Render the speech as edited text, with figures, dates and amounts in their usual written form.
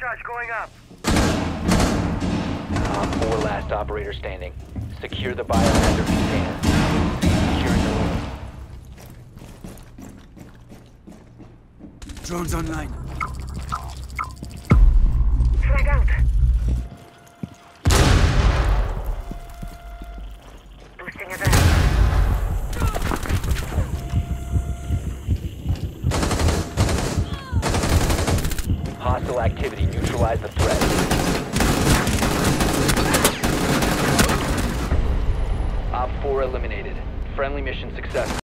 Charge going up. Op 4 last operator standing. Secure the biohazard container. Securing the room. Drones online. Frag out. Boosting event. Hostile activity. Neutralize the threat. Op 4 eliminated. Friendly mission successful.